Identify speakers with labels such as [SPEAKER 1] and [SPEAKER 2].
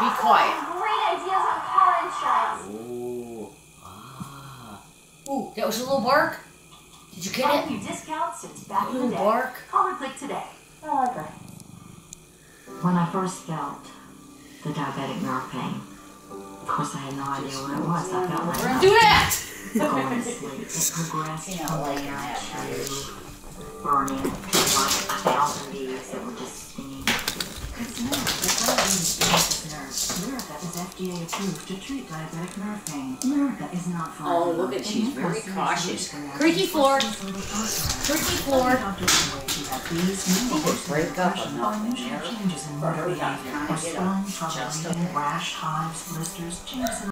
[SPEAKER 1] Be quiet.
[SPEAKER 2] Great ideas on car insurance.
[SPEAKER 1] Ooh. Ah. Ooh, that was a little bark. Did you get it?
[SPEAKER 3] New discounts since back in the
[SPEAKER 1] Little
[SPEAKER 3] day.
[SPEAKER 1] bark.
[SPEAKER 3] Call or click today.
[SPEAKER 2] I like her.
[SPEAKER 3] When I first felt the diabetic nerve pain, of course I had no idea what it was. I felt
[SPEAKER 1] We're
[SPEAKER 3] like
[SPEAKER 1] gonna do that.
[SPEAKER 3] going to sleep. It progressed
[SPEAKER 1] You know,
[SPEAKER 3] from
[SPEAKER 1] like
[SPEAKER 3] there
[SPEAKER 1] that.
[SPEAKER 3] to burning like 1,000 bees that were just stinging. Because now, the diabetes nerve, Lyrica is FDA approved to treat diabetic nerve pain. Lyrica is not for
[SPEAKER 1] Oh,
[SPEAKER 3] everyone.
[SPEAKER 1] look at, she's
[SPEAKER 3] It may
[SPEAKER 1] very
[SPEAKER 3] cause
[SPEAKER 1] cautious.
[SPEAKER 3] serious reactions
[SPEAKER 1] Creaky floor.
[SPEAKER 3] such as further arthritis.
[SPEAKER 1] Creaky floor.
[SPEAKER 3] Doctors say you have these mental
[SPEAKER 1] break up
[SPEAKER 3] depression
[SPEAKER 1] enough
[SPEAKER 3] or
[SPEAKER 1] in
[SPEAKER 3] unusual
[SPEAKER 1] there
[SPEAKER 3] changes in
[SPEAKER 1] for
[SPEAKER 3] motor
[SPEAKER 1] her not
[SPEAKER 3] behavior,
[SPEAKER 1] trying to
[SPEAKER 3] or
[SPEAKER 1] get
[SPEAKER 3] swelling,
[SPEAKER 1] up
[SPEAKER 3] trouble
[SPEAKER 1] just
[SPEAKER 3] breathing,
[SPEAKER 1] okay.
[SPEAKER 3] rash, hives, blisters, changes in